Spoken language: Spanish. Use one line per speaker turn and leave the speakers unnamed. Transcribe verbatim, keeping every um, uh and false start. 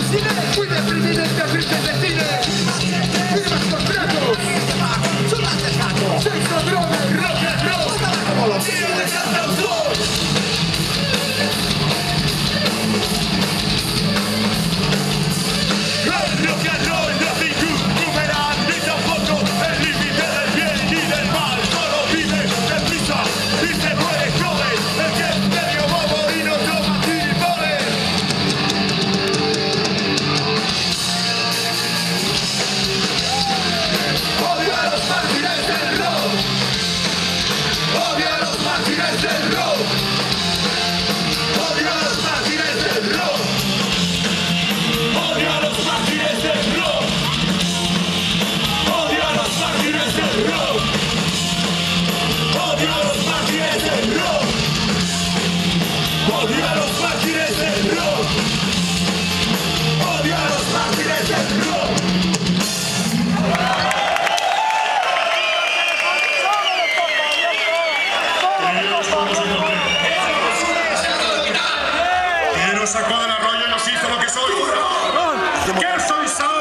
Fui de privilegio a irte de cine. Firmas contratos. Sexo, droga, rock and roll. Como los tíos de cantautor. El rock and roll no es ningún numeral, ni tampoco el límite del bien y del mal. Solo vive deprisa y se muere joven. El que es medio bobo y no toma gilipollas. Odio a los mártires del rock. Odio a los mártires del rock. Odio a los mártires del rock. Odio a los mártires del rock. Odio a los mártires del rock. Odio a los mártires del rock. Odio a los mártires del rock. Odio a los mártires del rock.
¿Quién nos sacó del arroyo y nos hizo lo que soy? ¿Qué soy?